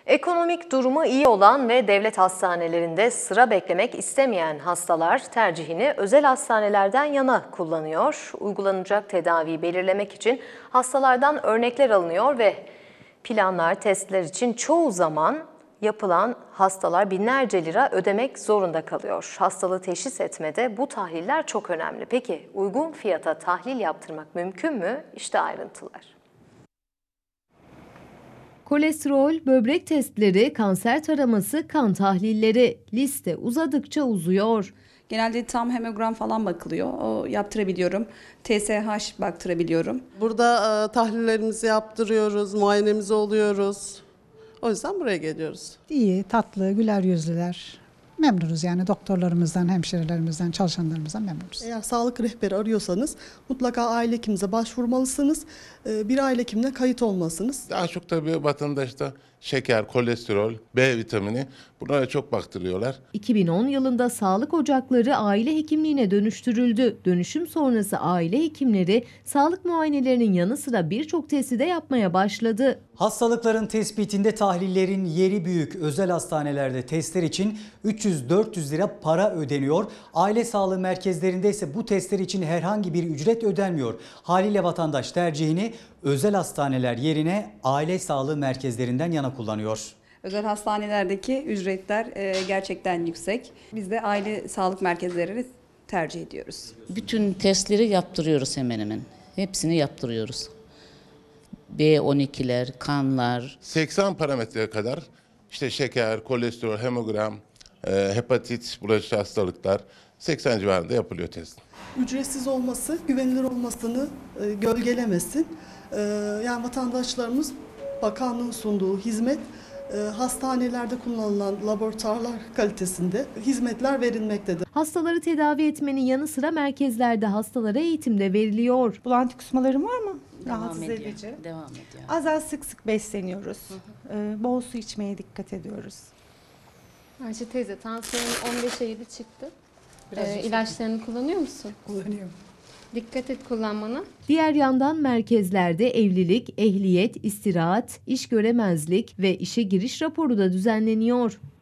Ekonomik durumu iyi olan ve devlet hastanelerinde sıra beklemek istemeyen hastalar tercihini özel hastanelerden yana kullanıyor. Uygulanacak tedaviyi belirlemek için hastalardan örnekler alınıyor ve planlar, testler için çoğu zaman yapılan hastalar binlerce lira ödemek zorunda kalıyor. Hastalığı teşhis etmede bu tahliller çok önemli. Peki uygun fiyata tahlil yaptırmak mümkün mü? İşte ayrıntılar. Kolesterol, böbrek testleri, kanser taraması, kan tahlilleri liste uzadıkça uzuyor. Genelde tam hemogram falan bakılıyor. O yaptırabiliyorum. TSH baktırabiliyorum. Burada tahlillerimizi yaptırıyoruz, muayenemizi oluyoruz. O yüzden buraya geliyoruz. İyi, tatlı, güler yüzlüler. Memnunuz yani doktorlarımızdan, hemşirelerimizden, çalışanlarımızdan memnunuz. Eğer sağlık rehberi arıyorsanız mutlaka aile hekiminize başvurmalısınız. Bir aile hekimine kayıt olmalısınız. Daha çok tabii vatandaşta şeker, kolesterol, B vitamini bunlara çok baktırıyorlar. 2010 yılında sağlık ocakları aile hekimliğine dönüştürüldü. Dönüşüm sonrası aile hekimleri sağlık muayenelerinin yanı sıra birçok testi de yapmaya başladı. Hastalıkların tespitinde tahlillerin yeri büyük. Özel hastanelerde testler için 300-400 lira para ödeniyor. Aile sağlığı merkezlerinde ise bu testler için herhangi bir ücret ödenmiyor. Haliyle vatandaş tercihini özel hastaneler yerine aile sağlığı merkezlerinden yana kullanıyor. Özel hastanelerdeki ücretler gerçekten yüksek. Biz de aile sağlık merkezlerini tercih ediyoruz. Bütün testleri yaptırıyoruz hemen hemen. Hepsini yaptırıyoruz. B12'ler, kanlar. 80 parametreye kadar işte şeker, kolesterol, hemogram, hepatit, bulaşıcı hastalıklar 80 civarında yapılıyor test. Ücretsiz olması, güvenilir olmasını gölgelemesin. Yani vatandaşlarımız bakanlığın sunduğu hizmet hastanelerde kullanılan laboratuvarlar kalitesinde hizmetler verilmektedir. Hastaları tedavi etmenin yanı sıra merkezlerde hastalara eğitim de veriliyor. Bulanti kusmaların var mı? Rahatsız edici. Devam ediyor. Az az sık sık besleniyoruz. Bol su içmeye dikkat ediyoruz. Ayşe teyze tansiyonun 15'e 7 çıktı. İlaçlarını kullanıyor musun? Kullanıyorum. Dikkat et kullanmana. Diğer yandan merkezlerde evlilik, ehliyet, istirahat, iş göremezlik ve işe giriş raporu da düzenleniyor.